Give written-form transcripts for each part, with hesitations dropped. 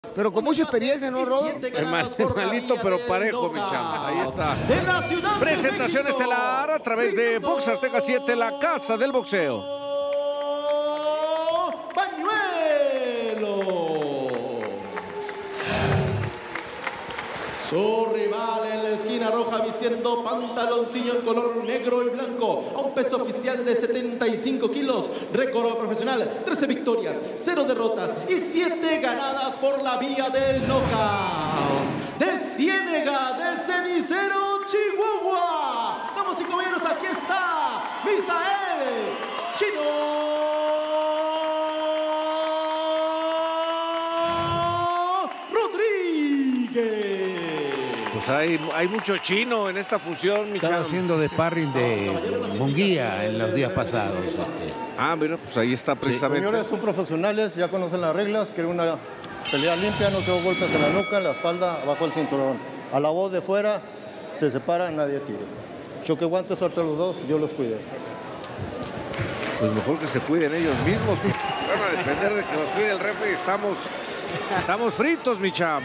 pero con mucha experiencia, ¿no, Rodo? Malito, pero parejo, mi chavo. Ahí está. Presentación estelar a través de Box Azteca 7, la casa del boxeo. Bañuelos. Su rival en la esquina roja vistiendo pantaloncillo en color negro y blanco a un peso oficial de 75 kilos. Récord profesional, 13 victorias, 0 derrotas y 7 ganadas por la vía del knockout. De Ciénega, de Cenicero, Chihuahua. Damas y caballeros, aquí está Misael Chino Rodríguez. Pues hay mucho chino en esta función, mi Estaba chavo. haciendo de sparring de Munguía en los días pasados. Ah, mira, pues ahí está precisamente. Señores, son profesionales, ya conocen las reglas, quieren una pelea limpia, no se hagan golpes en la nuca, en la espalda, abajo del cinturón. A la voz de fuera, se separan, nadie tire. Choque guantes, suelta los dos, yo los cuidé. Pues mejor que se cuiden ellos mismos. Si van a depender de que nos cuide el referee, estamos fritos, mi cham.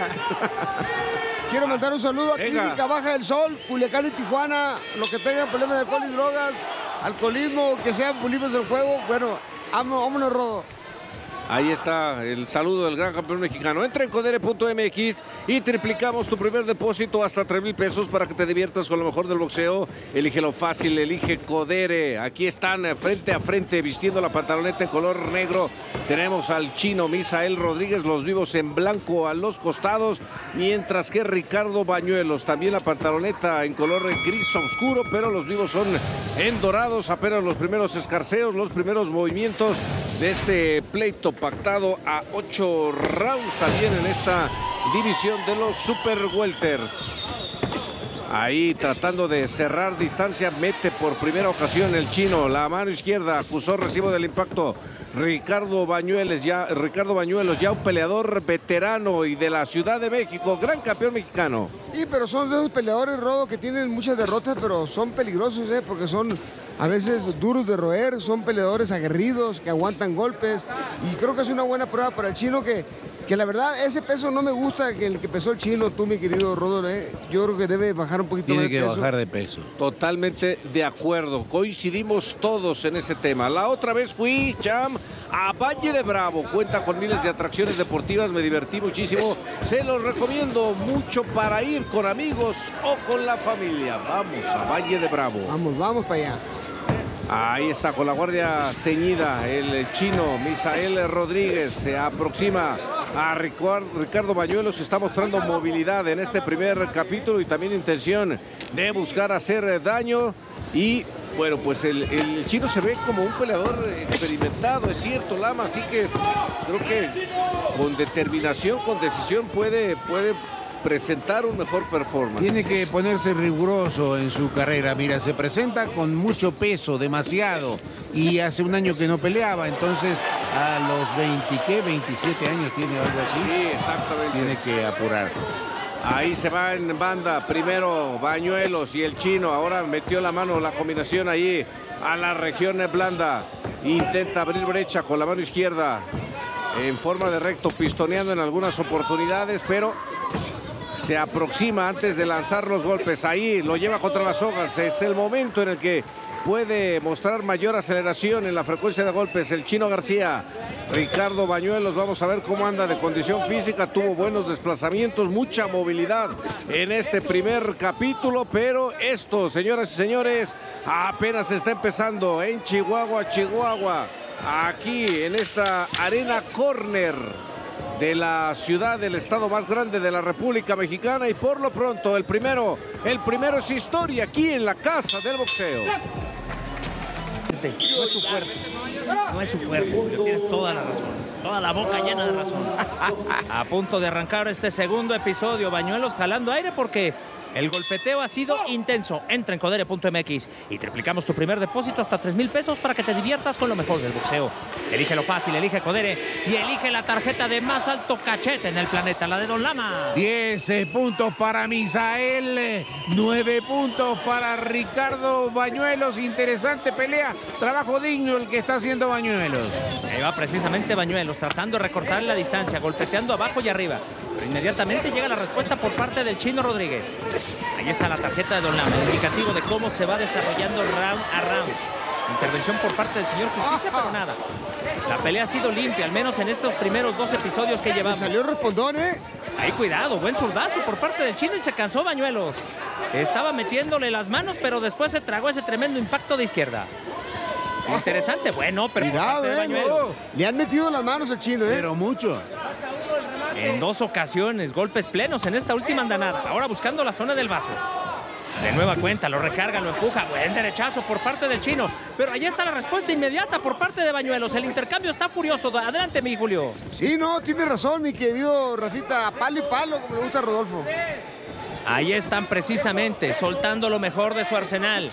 Quiero mandar un saludo a Venga. Clínica Baja del Sol, Culiacán y Tijuana. Los que tengan problemas de alcohol y drogas, alcoholismo, que sean libres del juego. Bueno, vámonos, Rodo. Ahí está el saludo del gran campeón mexicano. Entra en codere.mx y triplicamos tu primer depósito hasta 3,000 pesos para que te diviertas con lo mejor del boxeo. Elígelo fácil, elige Codere. Aquí están frente a frente vistiendo la pantaloneta en color negro. Tenemos al chino Misael Rodríguez, los vivos en blanco a los costados, mientras que Ricardo Bañuelos, también la pantaloneta en color gris oscuro, pero los vivos son en dorados. Apenas los primeros escarceos, los primeros movimientos de este pleito pactado a 8 rounds también en esta división de los Super Welters. Ahí tratando de cerrar distancia, mete por primera ocasión el chino la mano izquierda, acusó recibo del impacto. Ricardo Bañuelos, ya un peleador veterano y de la Ciudad de México, gran campeón mexicano. Sí, pero son de esos peleadores, Rodo, que tienen muchas derrotas, pero son peligrosos, porque son a veces duros de roer, son peleadores aguerridos, que aguantan golpes, y creo que es una buena prueba para el chino, que la verdad, ese peso no me gusta, que el que pesó el chino, tú, mi querido Rodo, yo creo que debe bajar un poquito más de peso. Tiene que bajar de peso. Totalmente de acuerdo, coincidimos todos en ese tema. La otra vez fui, Cham, a Valle de Bravo, cuenta con miles de atracciones deportivas, me divertí muchísimo, se los recomiendo mucho para ir con amigos o con la familia. Vamos a Valle de Bravo. Vamos para allá. Ahí está con la guardia ceñida el chino Misael Rodríguez, se aproxima a Ricardo Bañuelos, que está mostrando movilidad en este primer capítulo y también intención de buscar hacer daño. Y bueno, pues el chino se ve como un peleador experimentado, es cierto, Lama, así que creo que con determinación, con decisión puede presentar un mejor performance. Tiene que ponerse riguroso en su carrera. Mira, se presenta con mucho peso, demasiado, y hace un año que no peleaba, entonces a los 27 años tiene algo así. Sí, exactamente. Tiene que apurar. Ahí se va en banda, primero Bañuelos y el chino, ahora metió la mano, la combinación ahí a la región blanda, intenta abrir brecha con la mano izquierda en forma de recto, pistoneando en algunas oportunidades, pero se aproxima antes de lanzar los golpes. Ahí lo lleva contra las sogas. Es el momento en el que puede mostrar mayor aceleración en la frecuencia de golpes el chino García. Ricardo Bañuelos, vamos a ver cómo anda de condición física. Tuvo buenos desplazamientos, mucha movilidad en este primer capítulo, pero esto, señoras y señores, apenas está empezando en Chihuahua, aquí en esta Arena Corner de la ciudad del estado más grande de la República Mexicana, y por lo pronto el primero es historia aquí en la casa del boxeo. No es su fuerte, Julio, tienes toda la razón, toda la boca llena de razón. A punto de arrancar este segundo episodio, Bañuelos jalando aire porque El golpeteo ha sido intenso. Entra en codere.mx y triplicamos tu primer depósito hasta 3,000 pesos para que te diviertas con lo mejor del boxeo. Elige lo fácil, elige Codere y elige la tarjeta de más alto cachete en el planeta, la de Don Lama. 10 puntos para Misael, 9 puntos para Ricardo Bañuelos. Interesante pelea, trabajo digno el que está haciendo Bañuelos. Ahí va precisamente Bañuelos, tratando de recortar la distancia, golpeteando abajo y arriba. Pero inmediatamente llega la respuesta por parte del Chino Rodríguez. Ahí está la tarjeta de Don Lama, indicativo de cómo se va desarrollando round a round. Intervención por parte del señor Justicia, pero nada. La pelea ha sido limpia, al menos en estos primeros 2 episodios que llevamos. Salió respondón, ¿eh? Ahí cuidado, buen zurdazo por parte del Chino y se cansó Bañuelos. Estaba metiéndole las manos, pero después se tragó ese tremendo impacto de izquierda. Interesante, bueno, pero por parte de Bañuelos. Le han metido las manos al Chino, ¿eh? Pero mucho. En 2 ocasiones, golpes plenos en esta última andanada. Ahora buscando la zona del vaso. De nueva cuenta, lo recarga, lo empuja. Buen derechazo por parte del Chino. Pero ahí está la respuesta inmediata por parte de Bañuelos. El intercambio está furioso. Adelante, mi Julio. Sí, no, tiene razón, mi querido Rafita. Palo y palo, como le gusta a Rodolfo. Ahí están precisamente, soltando lo mejor de su arsenal.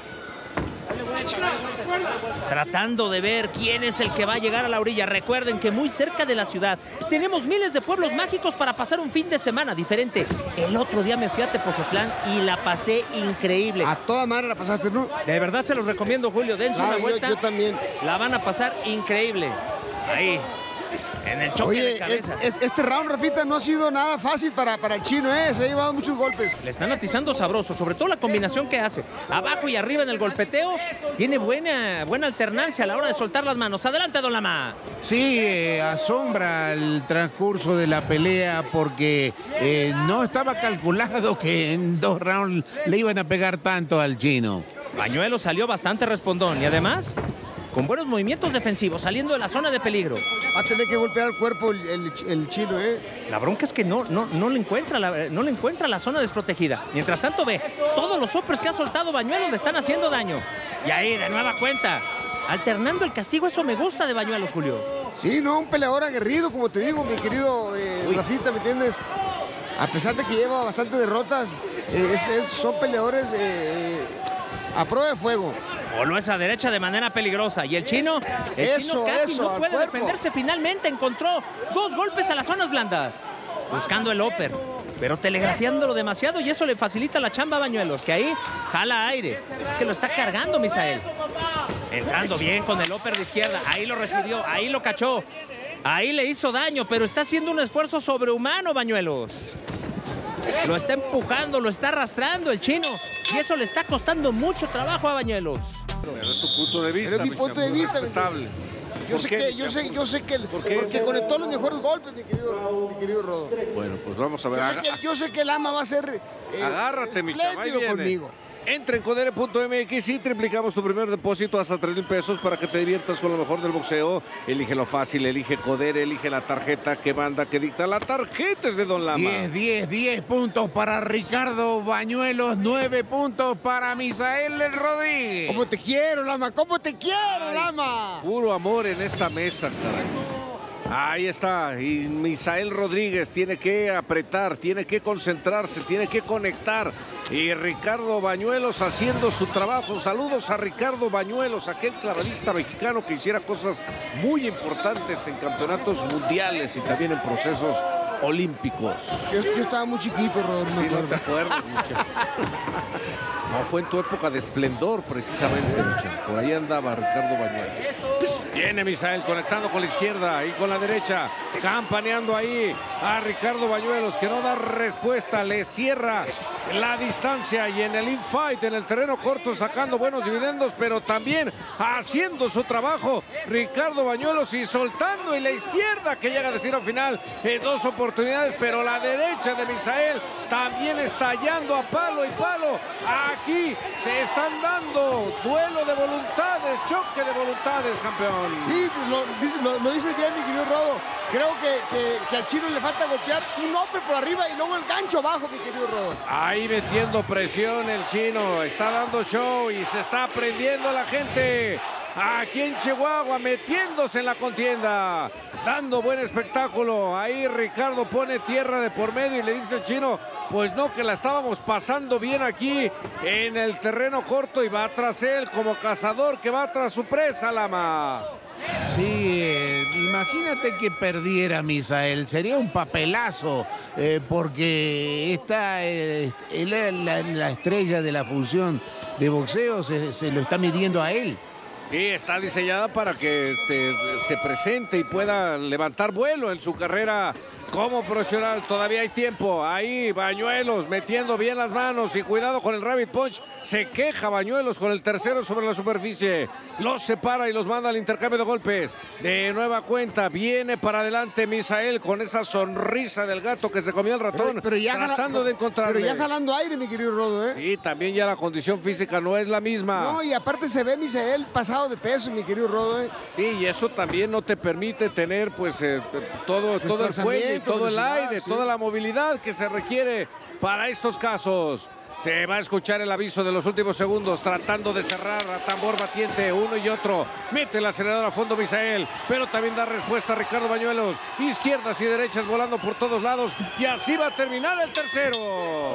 Tratando de ver quién es el que va a llegar a la orilla. Recuerden que muy cerca de la ciudad tenemos miles de pueblos mágicos para pasar un fin de semana diferente. El otro día me fui a Tepozotlán y la pasé increíble. A toda madre la pasaste, ¿no? De verdad se los recomiendo, Julio. Dense una vuelta. Yo también. La van a pasar increíble. Ahí, en el choque de cabezas. Este round, Rafita, no ha sido nada fácil para el Chino, ¿eh? Se ha llevado muchos golpes. Le están atizando sabroso, sobre todo la combinación que hace. Abajo y arriba en el golpeteo. Tiene buena alternancia a la hora de soltar las manos. Adelante, Don Lama. Sí, asombra el transcurso de la pelea porque no estaba calculado que en 2 rounds le iban a pegar tanto al Chino. Bañuelos salió bastante respondón y además con buenos movimientos defensivos, saliendo de la zona de peligro. Va a tener que golpear el cuerpo el Chino, ¿eh? La bronca es que no le encuentra la zona desprotegida. Mientras tanto ve, todos los hombres que ha soltado Bañuelos le están haciendo daño. Y ahí, de nueva cuenta, alternando el castigo. Eso me gusta de Bañuelos, Julio. Sí, no, un peleador aguerrido, como te digo, mi querido Rafita, ¿me entiendes? A pesar de que lleva bastantes derrotas, son peleadores a prueba de fuego. Voló esa derecha de manera peligrosa. Y el Chino, casi no puede defenderse. Finalmente encontró 2 golpes a las zonas blandas. Buscando el upper, pero telegrafiándolo demasiado y eso le facilita la chamba a Bañuelos, que ahí jala aire. Es que lo está cargando Misael. Entrando bien con el upper de izquierda. Ahí lo recibió, ahí lo cachó. Ahí le hizo daño, pero está haciendo un esfuerzo sobrehumano Bañuelos. Lo está empujando, lo está arrastrando el Chino. Y eso le está costando mucho trabajo a Bañuelos. Pero es tu punto de vista. Pero es mi punto de vista, respetable. Yo sé que porque conectó los mejores golpes, mi querido Rodo. Bueno, pues vamos a ver. Yo sé que Lama va a ser agárrate, mi chava, espléndido conmigo. Entra en codere.mx y triplicamos tu primer depósito hasta 3,000 pesos para que te diviertas con lo mejor del boxeo. Elige lo fácil, elige Codere, elige la tarjeta que manda, que dicta. La tarjeta es de Don Lama. 10 puntos para Ricardo Bañuelos, 9 puntos para Misael Rodríguez. ¿Cómo te quiero, Lama? ¿Cómo te quiero, Lama? Puro amor en esta mesa, caray. Ahí está, y Misael Rodríguez tiene que apretar, tiene que concentrarse, tiene que conectar. Y Ricardo Bañuelos haciendo su trabajo. Saludos a Ricardo Bañuelos, aquel clavadista mexicano que hiciera cosas muy importantes en campeonatos mundiales y también en procesos olímpicos. Yo estaba muy chiquito, Rodolfo. Sí, no te acuerdas, muchacho. No, fue en tu época de esplendor, precisamente, muchacho. Por ahí andaba Ricardo Bañuelos. Viene Misael conectando con la izquierda y con la derecha. Campaneando ahí a Ricardo Bañuelos, que no da respuesta. Le cierra la distancia y en el infight, en el terreno corto, sacando buenos dividendos, pero también haciendo su trabajo. Ricardo Bañuelos y soltando en la izquierda, que llega a destino final en 2 oportunidades, pero la derecha de Misael también estallando a palo y palo. Aquí se están dando duelo de voluntades, choque de voluntades, campeón. Sí, lo dices bien, mi querido Rodo. Creo que al Chino le falta golpear un upper por arriba y luego el gancho abajo, mi querido Rodo. Ahí metiendo presión el Chino, está dando show y se está prendiendo la gente. Aquí en Chihuahua, metiéndose en la contienda. dando buen espectáculo. Ahí Ricardo pone tierra de por medio y le dice al Chino, pues no, que la estábamos pasando bien aquí en el terreno corto, y va tras él como cazador que va tras su presa, Lama. Sí, imagínate que perdiera Misael, sería un papelazo, porque la estrella de la función de boxeo se lo está midiendo a él. Y está diseñada para que se presente y pueda levantar vuelo en su carrera como profesional. Todavía hay tiempo. Ahí Bañuelos metiendo bien las manos y cuidado con el Rabbit Punch. Se queja Bañuelos con el tercero sobre la superficie. Los separa y los manda al intercambio de golpes. De nueva cuenta viene para adelante Misael con esa sonrisa del gato que se comió el ratón, pero ya tratando de encontrarle. Pero ya jalando aire, mi querido Rodo, ¿eh? Sí, también ya la condición física no es la misma. No, y aparte se ve Misael pasado de peso, mi querido Rodo, ¿eh? Sí, y eso también no te permite tener pues todo el cuello y todo el aire, sí, toda la movilidad que se requiere para estos casos. Se va a escuchar el aviso de los últimos segundos, tratando de cerrar a tambor batiente uno y otro. Mete el acelerador a fondo Misael, pero también da respuesta a Ricardo Bañuelos. Izquierdas y derechas volando por todos lados, y así va a terminar el tercero.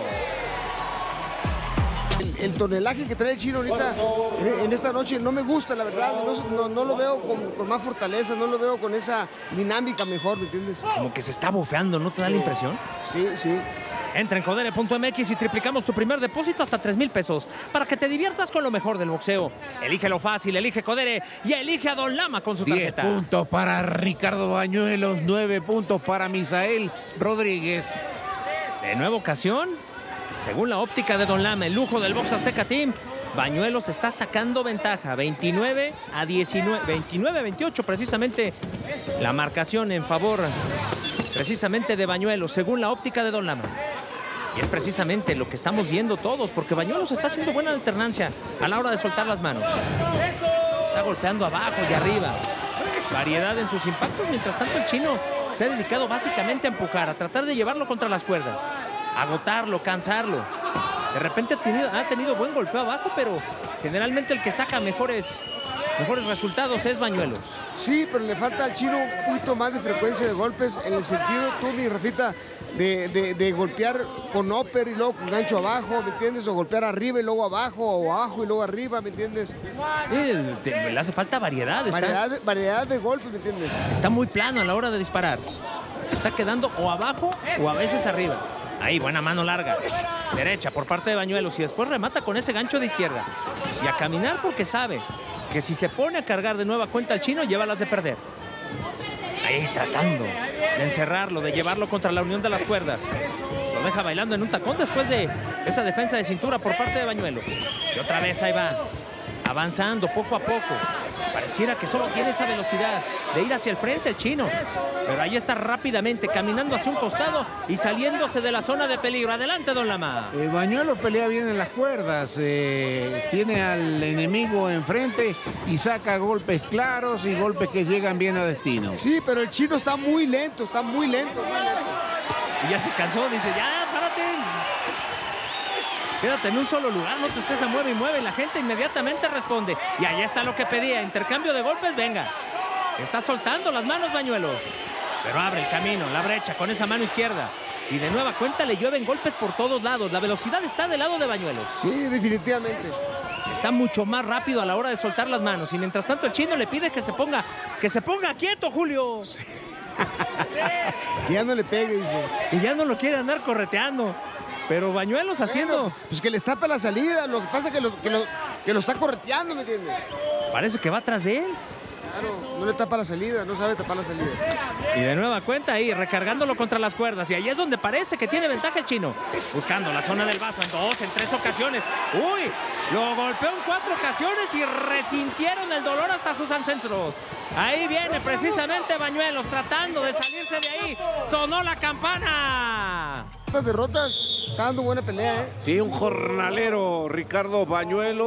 El tonelaje que trae el Chino ahorita en esta noche no me gusta, la verdad. No lo veo con más fortaleza, no lo veo con esa dinámica mejor, ¿me entiendes? Como que se está bufeando, ¿no te da la impresión? Sí, sí. Entra en codere.mx y triplicamos tu primer depósito hasta 3,000 pesos para que te diviertas con lo mejor del boxeo. Elige lo fácil, elige Codere y elige a Don Lama con su tarjeta. 10 puntos para Ricardo Bañuelos, 9 puntos para Misael Rodríguez. De nueva ocasión, según la óptica de Don Lama, el lujo del Box Azteca Team, Bañuelos está sacando ventaja, 29 a 19, 29 a 28 precisamente la marcación en favor precisamente de Bañuelos, según la óptica de Don Lama. Y es precisamente lo que estamos viendo todos, porque Bañuelos está haciendo buena alternancia a la hora de soltar las manos. Está golpeando abajo y arriba. Variedad en sus impactos, mientras tanto el Chino se ha dedicado básicamente a empujar, a tratar de llevarlo contra las cuerdas, agotarlo, cansarlo. De repente ha tenido buen golpeo abajo, pero generalmente el que saca mejores resultados es Bañuelos. Sí, pero le falta al Chino un poquito más de frecuencia de golpes, en el sentido, tú, mi Rafita, de golpear con upper y luego con gancho abajo, ¿me entiendes? O golpear arriba y luego abajo, o abajo y luego arriba, ¿me entiendes? Le hace falta variedad. Variedad de golpes, ¿me entiendes? Está muy plano a la hora de disparar. Se está quedando o abajo o a veces arriba. Ahí, buena mano larga. Derecha por parte de Bañuelos y después remata con ese gancho de izquierda. Y a caminar porque sabe que si se pone a cargar de nueva cuenta al Chino, lleva las de perder. Ahí tratando de encerrarlo, de llevarlo contra la unión de las cuerdas. Lo deja bailando en un tacón después de esa defensa de cintura por parte de Bañuelos. Y otra vez ahí va, avanzando poco a poco. Pareciera que solo tiene esa velocidad de ir hacia el frente el Chino. Pero ahí está rápidamente caminando hacia un costado y saliéndose de la zona de peligro. Adelante, Don Lama. Bañuelos pelea bien en las cuerdas. Tiene al enemigo enfrente y saca golpes claros y golpes que llegan bien a destino. Sí, pero el Chino está muy lento, muy lento. Y ya se cansó, dice, ya, párate. Quédate en un solo lugar, no te estés a mueve y mueve. La gente inmediatamente responde. Y ahí está lo que pedía, intercambio de golpes, venga. Está soltando las manos Bañuelos. Pero abre el camino, la brecha con esa mano izquierda. Y de nueva cuenta le llueven golpes por todos lados. La velocidad está del lado de Bañuelos. Sí, definitivamente. Está mucho más rápido a la hora de soltar las manos. Y mientras tanto el Chino le pide que se ponga quieto, Julio. Sí. Que ya no le pegue, dice. Y ya no lo quiere andar correteando. Pero Bañuelos haciendo... Bueno, pues que les tapa la salida. Lo que pasa es que lo está correteando, ¿me entiendes? Parece que va atrás de él. Claro, no le tapa la salida, no sabe tapar las salidas. Y de nueva cuenta ahí, recargándolo contra las cuerdas. Y ahí es donde parece que tiene ventaja el Chino. Buscando la zona del vaso en 3 ocasiones. ¡Uy! Lo golpeó en 4 ocasiones y resintieron el dolor hasta sus ancestros. Ahí viene precisamente Bañuelos tratando de salirse de ahí. ¡Sonó la campana! Estas derrotas, está dando buena pelea, ¿eh? Sí, un jornalero, Ricardo Bañuelos.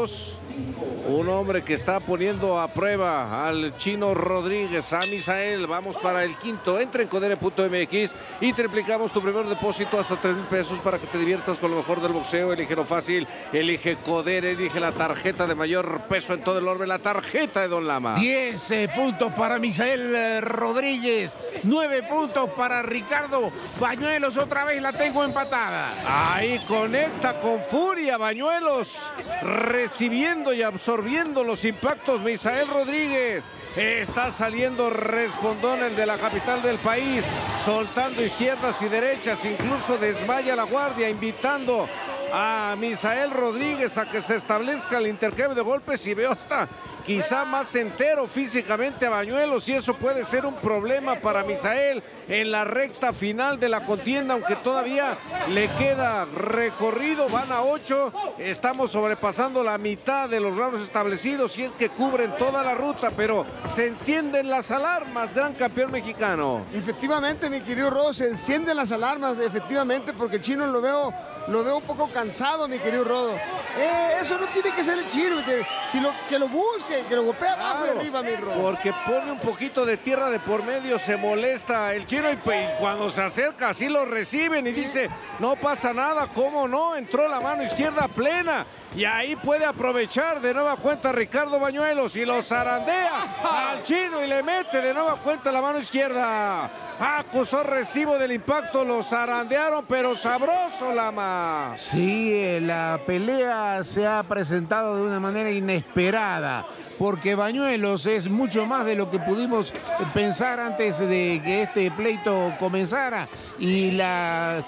Un hombre que está poniendo a prueba al Chino Rodríguez, a Misael. Vamos para el quinto. Entra en codere.mx y triplicamos tu primer depósito hasta 3,000 pesos para que te diviertas con lo mejor del boxeo. Elige lo fácil, elige Codere, elige la tarjeta de mayor peso en todo el orbe, la tarjeta de Don Lama. 10 puntos para Misael Rodríguez, 9 puntos para Ricardo Bañuelos. Otra vez la tengo empatada. Ahí conecta con furia Bañuelos, recibiendo y absorbiendo los impactos. Misael Rodríguez está saliendo respondón, el de la capital del país, soltando izquierdas y derechas, incluso desmaya la guardia, invitando a Misael Rodríguez a que se establezca el intercambio de golpes, y veo hasta quizá más entero físicamente a Bañuelos, y eso puede ser un problema para Misael en la recta final de la contienda, aunque todavía le queda recorrido. Van a 8, estamos sobrepasando la mitad de los rounds establecidos, y es que cubren toda la ruta, pero se encienden las alarmas, gran campeón mexicano. Efectivamente, mi querido Rodo, se encienden las alarmas, efectivamente, porque el Chino lo veo un poco cansado, mi querido Rodo. Eso no tiene que ser el Chino, sino que lo busque, que lo golpee abajo y arriba, mi Rodo. Porque pone un poquito de tierra de por medio, se molesta el Chino, y cuando se acerca así lo reciben y dice, no pasa nada, ¿cómo no? Entró la mano izquierda plena, y ahí puede aprovechar de nueva cuenta Ricardo Bañuelos, y lo zarandea al Chino y le mete de nueva cuenta la mano izquierda. Acusó recibo del impacto, lo zarandearon, pero sabroso, Lama. Sí, la pelea se ha presentado de una manera inesperada, porque Bañuelos es mucho más de lo que pudimos pensar antes de que este pleito comenzara, y la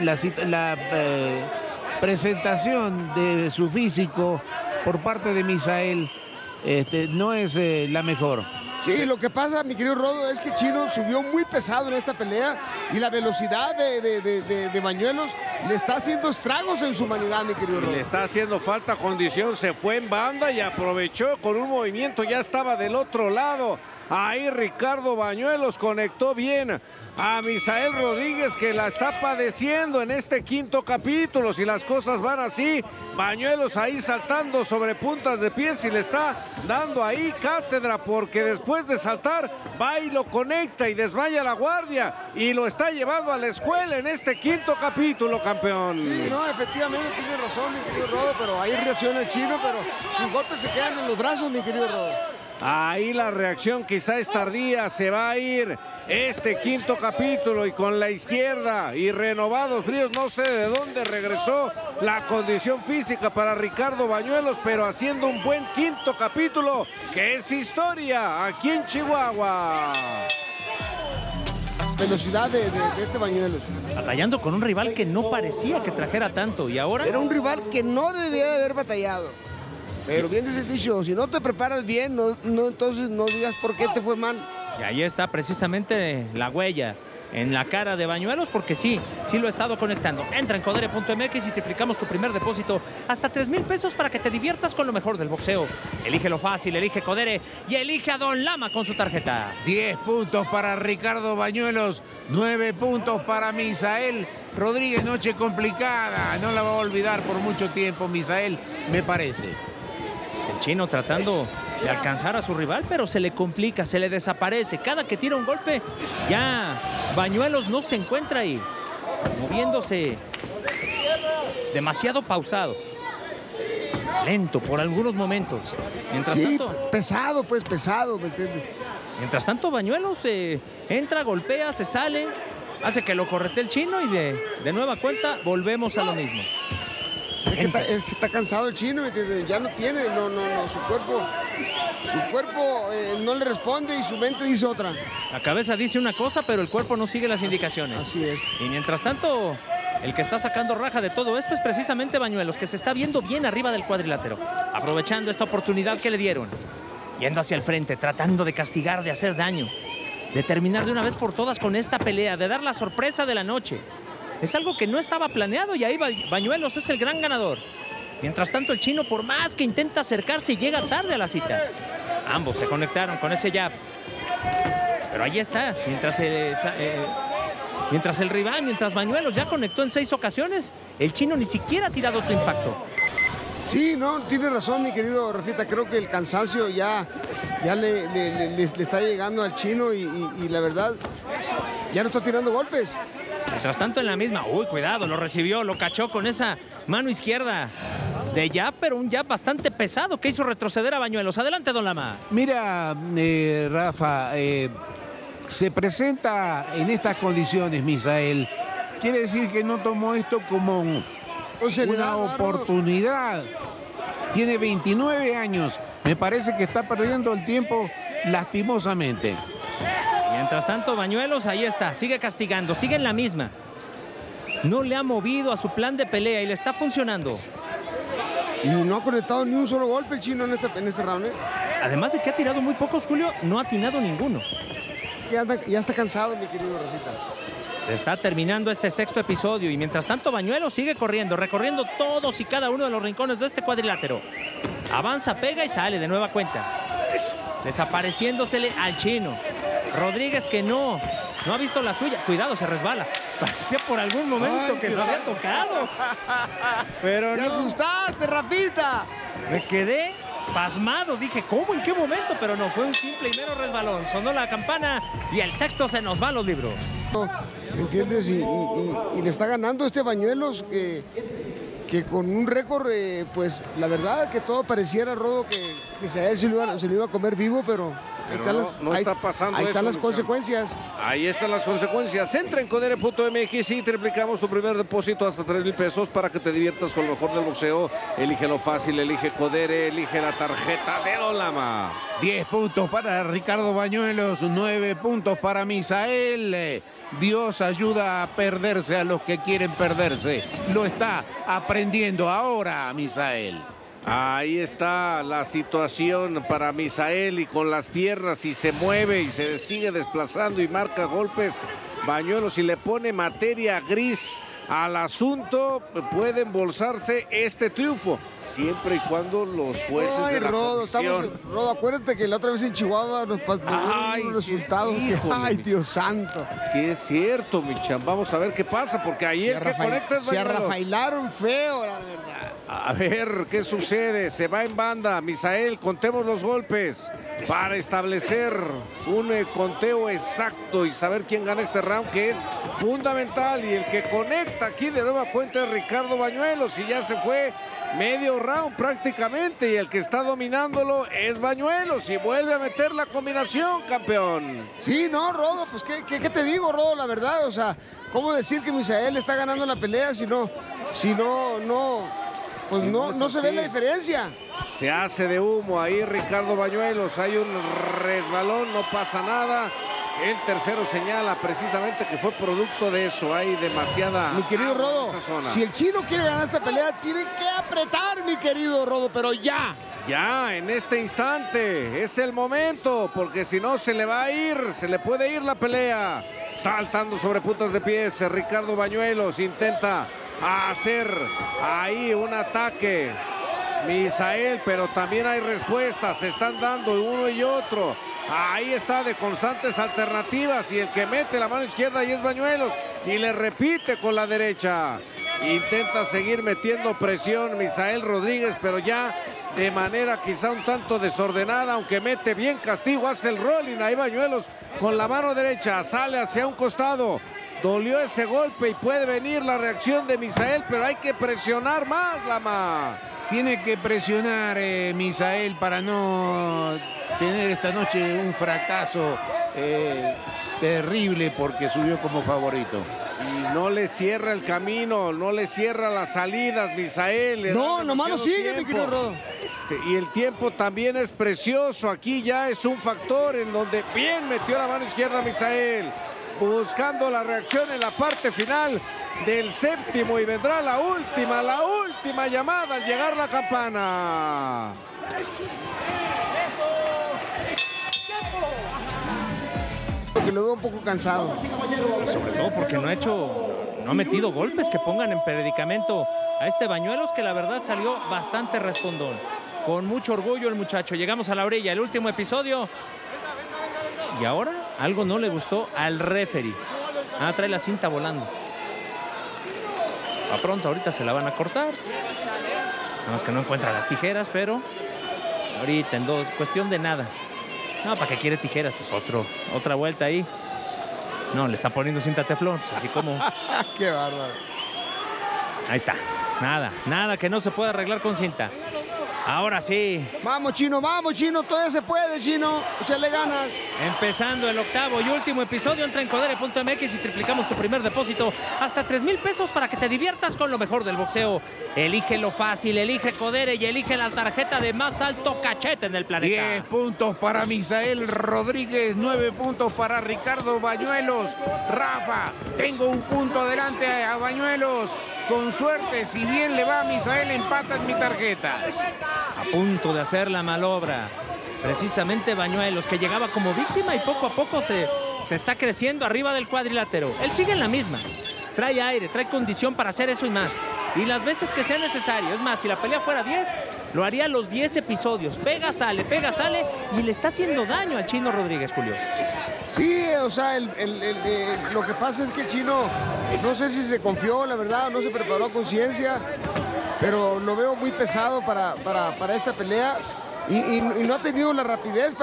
presentación de su físico por parte de Misael no es la mejor. Sí, lo que pasa, mi querido Rodo, es que Chino subió muy pesado en esta pelea, y la velocidad de Bañuelos le está haciendo estragos en su humanidad, mi querido Rodo. Le está haciendo falta condición, se fue en banda y aprovechó con un movimiento, ya estaba del otro lado. Ahí Ricardo Bañuelos conectó bien a Misael Rodríguez, que la está padeciendo en este quinto capítulo. Si las cosas van así, Bañuelos ahí saltando sobre puntas de pies, y le está dando ahí cátedra, porque después de saltar va y lo conecta y desmaya la guardia, y lo está llevando a la escuela en este quinto capítulo, campeón. Sí, no, efectivamente tiene razón, mi querido Rodo, pero ahí reacciona el Chino, pero sus golpes se quedan en los brazos, mi querido Rodo. Ahí la reacción quizá es tardía, se va a ir este quinto capítulo, y con la izquierda y renovados bríos, no sé de dónde regresó la condición física para Ricardo Bañuelos, pero haciendo un buen quinto capítulo, que es historia aquí en Chihuahua. Velocidad de este Bañuelos. Batallando con un rival que no parecía que trajera tanto, y ahora... Era un rival que no debía de haber batallado. Pero bien dice el dicho, si no te preparas bien, entonces no digas por qué te fue mal. Y ahí está precisamente la huella en la cara de Bañuelos, porque sí lo ha estado conectando. Entra en codere.mx y triplicamos tu primer depósito hasta 3,000 pesos para que te diviertas con lo mejor del boxeo. Elige lo fácil, elige Codere y elige a Don Lama con su tarjeta. 10 puntos para Ricardo Bañuelos, 9 puntos para Misael Rodríguez. Noche complicada, no la va a olvidar por mucho tiempo Misael, me parece. El Chino tratando de alcanzar a su rival, pero se le complica, se le desaparece. Cada que tira un golpe, ya Bañuelos no se encuentra ahí, moviéndose demasiado pausado, lento por algunos momentos. Mientras tanto, pesado, ¿me entiendes? Mientras tanto, Bañuelos entra, golpea, se sale, hace que lo correte el Chino, y de nueva cuenta volvemos a lo mismo. Es que está cansado el Chino, ya no tiene, su cuerpo no le responde, y su mente dice otra. La cabeza dice una cosa, pero el cuerpo no sigue las indicaciones. Así es. Y mientras tanto, el que está sacando raja de todo esto es precisamente Bañuelos, que se está viendo bien arriba del cuadrilátero, aprovechando esta oportunidad que le dieron, yendo hacia el frente, tratando de castigar, de hacer daño, de terminar de una vez por todas con esta pelea, de dar la sorpresa de la noche. Es algo que no estaba planeado, y ahí Bañuelos es el gran ganador. Mientras tanto, el Chino, por más que intenta acercarse, llega tarde a la cita. Ambos se conectaron con ese jab. Pero ahí está. Mientras el rival, mientras Bañuelos ya conectó en 6 ocasiones, el Chino ni siquiera ha tirado otro impacto. Sí, no, tiene razón, mi querido Rafita. Creo que el cansancio ya le está llegando al chino y la verdad, ya no está tirando golpes. Mientras tanto en la misma, uy, cuidado, lo recibió, lo cachó con esa mano izquierda de jab, pero un jab bastante pesado que hizo retroceder a Bañuelos. Adelante, don Lama. Mira, Rafa, se presenta en estas condiciones, Misael. Quiere decir que no tomó esto como una oportunidad. Tiene 29 años. Me parece que está perdiendo el tiempo lastimosamente. Mientras tanto, Bañuelos, ahí está, sigue castigando, sigue en la misma. No le ha movido a su plan de pelea y le está funcionando. Y no ha conectado ni un solo golpe el chino en este round. Además de que ha tirado muy pocos, Julio, no ha atinado ninguno. Es que ya está cansado, mi querido Rafita. Se está terminando este sexto episodio y mientras tanto Bañuelos sigue corriendo, recorriendo todos y cada uno de los rincones de este cuadrilátero. Avanza, pega y sale de nueva cuenta. Desapareciéndosele al chino. Rodríguez que no ha visto la suya. Cuidado, se resbala. Parecía por algún momento que lo había tocado. Pero ¡te no. asustaste, Rafita! Me quedé pasmado. Dije, ¿cómo? ¿En qué momento? Pero no, fue un simple y mero resbalón. Sonó la campana y el sexto se nos va a los libros. ¿Entiendes? Y le está ganando este Bañuelos que con un récord, pues la verdad que todo pareciera, Rodo, que se lo iba a comer vivo, pero no está pasando ahí eso, están las Luciano. consecuencias. Ahí están las consecuencias. Entra en codere.mx y triplicamos tu primer depósito hasta 3,000 pesos para que te diviertas con lo mejor del boxeo. Elígelo fácil, elige Codere, elige la tarjeta de Don Lama. 10 puntos para Ricardo Bañuelos, 9 puntos para Misael. Dios ayuda a perderse a los que quieren perderse. Lo está aprendiendo ahora, Misael. Ahí está la situación para Misael y con las piernas y se mueve y se sigue desplazando y marca golpes. Bañuelos, si le pone materia gris al asunto, puede embolsarse este triunfo, siempre y cuando los jueces de la comisión... Rodo, acuérdate que la otra vez en Chihuahua nos pasó un resultado. ¡Ay, Dios santo! Sí, es cierto, Michan. Vamos a ver qué pasa, porque ahí el que conecta es Se Bañuelos. arrafailaron feo, la verdad. A ver qué sucede. Se va en banda. Misael, contemos los golpes para establecer un conteo exacto y saber quién gana este round, que es fundamental. Y el que conecta aquí de nueva cuenta es Ricardo Bañuelos y ya se fue medio round prácticamente. Y el que está dominándolo es Bañuelos y vuelve a meter la combinación, campeón. Sí, no, Rodo, pues ¿qué te digo, Rodo? La verdad, o sea, ¿cómo decir que Misael está ganando la pelea si no se ve la diferencia? Se hace de humo ahí Ricardo Bañuelos. Hay un resbalón, no pasa nada. El tercero señala precisamente que fue producto de eso. Hay demasiada... Mi querido agua en Rodo, esa zona. si el chino quiere ganar esta pelea, tiene que apretar, mi querido Rodo, pero ya. Ya, en este instante, es el momento, porque si no se le va a ir, se le puede ir la pelea. Saltando sobre puntas de pies, Ricardo Bañuelos intenta hacer ahí un ataque. Misael, pero también hay respuestas, se están dando uno y otro. Ahí está de constantes alternativas y el que mete la mano izquierda y es Bañuelos y le repite con la derecha. Intenta seguir metiendo presión Misael Rodríguez, pero ya de manera quizá un tanto desordenada, aunque mete bien castigo, hace el rolling. Ahí Bañuelos con la mano derecha, sale hacia un costado. Dolió ese golpe y puede venir la reacción de Misael, pero hay que presionar más, Lama. Tiene que presionar Misael para no tener esta noche un fracaso terrible porque subió como favorito. Y no le cierra el camino, no le cierra las salidas, Misael. No, nomás lo sigue, mi querido Rodo. Sí, y el tiempo también es precioso. Aquí ya es un factor en donde bien metió la mano izquierda Misael, buscando la reacción en la parte final del séptimo y vendrá la última llamada al llegar la campana. Porque lo veo un poco cansado. Sobre todo porque no ha metido golpes que pongan en predicamento a este Bañuelos, que la verdad salió bastante respondón. Con mucho orgullo el muchacho. Llegamos a la orilla, el último episodio. Y ahora algo no le gustó al referee. Trae la cinta volando. A pronto, ahorita se la van a cortar. Nada más que no encuentra las tijeras, pero ahorita en cuestión de nada. No, ¿para qué quiere tijeras? Pues otra vuelta ahí. No, le está poniendo cinta teflón, pues así como... ¡Qué bárbaro! Ahí está. Nada que no se pueda arreglar con cinta. Ahora sí. Vamos, Chino, todavía se puede, Chino. Échale ganas. Empezando el octavo y último episodio, entra en codere.mx y triplicamos tu primer depósito hasta 3,000 pesos para que te diviertas con lo mejor del boxeo. Elige lo fácil, elige Codere y elige la tarjeta de más alto cachete en el planeta. 10 puntos para Misael Rodríguez, 9 puntos para Ricardo Bañuelos. Rafa, tengo un punto adelante a Bañuelos. Con suerte, si bien le va a Misael, empata en mi tarjeta. A punto de hacer la malobra. Precisamente Bañuelos, que llegaba como víctima y poco a poco se está creciendo arriba del cuadrilátero. Él sigue en la misma. Trae aire, trae condición para hacer eso y más. Y las veces que sea necesario. Es más, si la pelea fuera 10, lo haría los 10 episodios. Pega, sale y le está haciendo daño al Chino Rodríguez, Julio. Sí, o sea, lo que pasa es que el Chino, no sé si se confió, la verdad, no se preparó a conciencia, pero lo veo muy pesado para esta pelea y no ha tenido la rapidez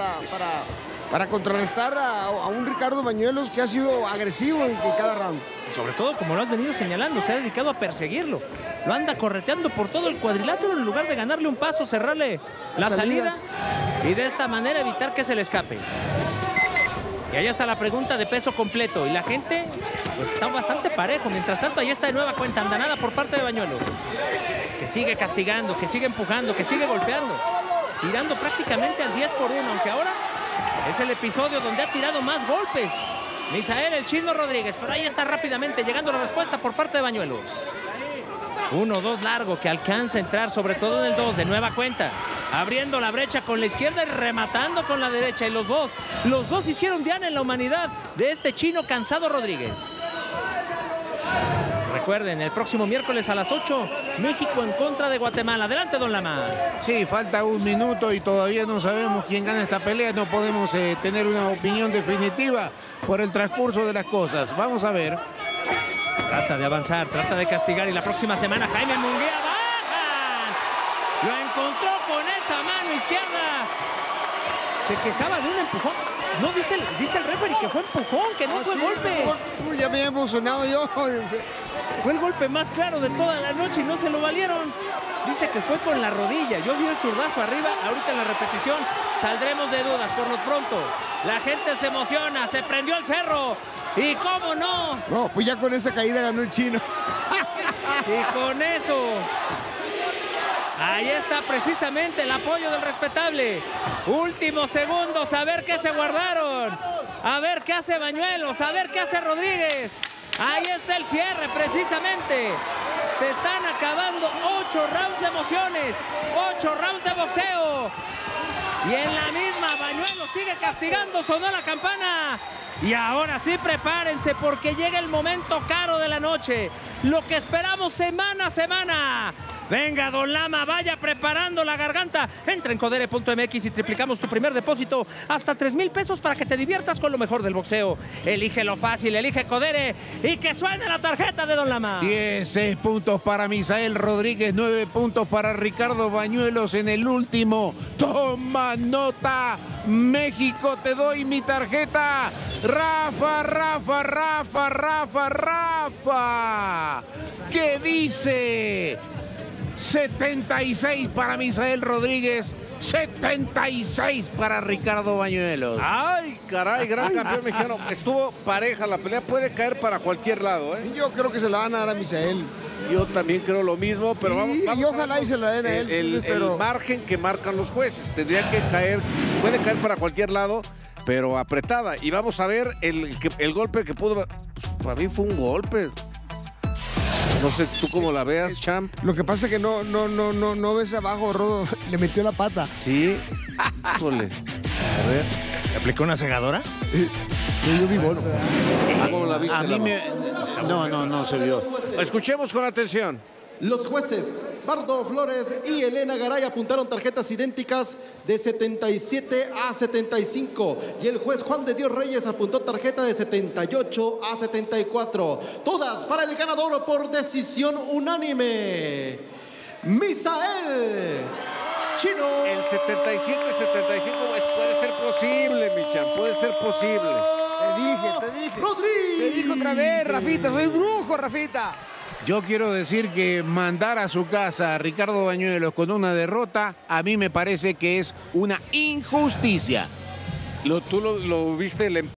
para contrarrestar a un Ricardo Bañuelos que ha sido agresivo en cada round. Y sobre todo, como lo has venido señalando, se ha dedicado a perseguirlo. Lo anda correteando por todo el cuadrilátero en lugar de ganarle un paso, cerrarle la salida y de esta manera evitar que se le escape. Y allá está la pregunta de peso completo. Y la gente pues está bastante parejo. Mientras tanto, ahí está de nueva cuenta andanada por parte de Bañuelos. Que sigue castigando, que sigue empujando, que sigue golpeando. Tirando prácticamente al 10 por 1. Aunque ahora es el episodio donde ha tirado más golpes Misael el Chino Rodríguez. Pero ahí está rápidamente llegando la respuesta por parte de Bañuelos. 1-2 largo que alcanza a entrar, sobre todo en el 2 de nueva cuenta. Abriendo la brecha con la izquierda y rematando con la derecha. Y los dos hicieron diana en la humanidad de este Chino Cansado Rodríguez. Recuerden, el próximo miércoles a las 8, México en contra de Guatemala. Adelante, don Lama. Sí, falta un minuto y todavía no sabemos quién gana esta pelea. No podemos tener una opinión definitiva por el transcurso de las cosas. Vamos a ver. Trata de avanzar, trata de castigar y la próxima semana Jaime Munguía bajan. Lo encontró con esa mano izquierda. Se quejaba de un empujón. No, dice el referee que fue empujón, que no fue golpe. Ya me he emocionado yo. Fue el golpe más claro de toda la noche y no se lo valieron. Dice que fue con la rodilla. Yo vi el zurdazo arriba. Ahorita en la repetición saldremos de dudas. Por lo pronto, la gente se emociona. Se prendió el cerro. ¿Y cómo no? No, pues ya con esa caída ganó el Chino. Sí, con eso. Ahí está precisamente el apoyo del respetable. Últimos segundos, a ver qué se guardaron. A ver qué hace Bañuelos, a ver qué hace Rodríguez. Ahí está el cierre precisamente. Se están acabando 8 rounds de emociones, 8 rounds de boxeo. Y en la misma Bañuelos sigue castigando, sonó la campana. Y ahora sí prepárense porque llega el momento caro de la noche. Lo que esperamos semana a semana. Venga, don Lama, vaya preparando la garganta. Entra en codere.mx y triplicamos tu primer depósito hasta 3,000 pesos para que te diviertas con lo mejor del boxeo. Elige lo fácil, elige Codere y que suene la tarjeta de don Lama. 16 puntos para Misael Rodríguez, 9 puntos para Ricardo Bañuelos en el último. Toma nota, México, te doy mi tarjeta. Rafa. ¿Qué dice? 76 para Misael Rodríguez, 76 para Ricardo Bañuelos. Ay, caray, gran campeón mexicano. Estuvo pareja la pelea, puede caer para cualquier lado, ¿eh? Yo creo que se la van a dar a Misael. Yo también creo lo mismo, pero vamos y ojalá y se la den a él. El margen que marcan los jueces. Tendría que caer, puede caer para cualquier lado, pero apretada. Y vamos a ver el golpe que pudo. Pues, para mí fue un golpe. No sé tú cómo la veas, champ. Lo que pasa es que no ves abajo, Rodo. Le metió la pata. Sí. Híjole. A ver. ¿Le aplicó una cegadora? Yo vi golpe. ¿Cómo la viste? A mí no se vio. Escuchemos con atención. Los jueces Bardo Flores y Elena Garay apuntaron tarjetas idénticas de 77 a 75 y el juez Juan de Dios Reyes apuntó tarjeta de 78 a 74. Todas para el ganador por decisión unánime. Misael Chino. El 77-75 puede ser posible, Michan, puede ser posible. Te dije. Rodríguez. Te dije otra vez, Rafita, soy brujo, Rafita. Yo quiero decir que mandar a su casa a Ricardo Bañuelos con una derrota, a mí me parece que es una injusticia. Tú lo viste el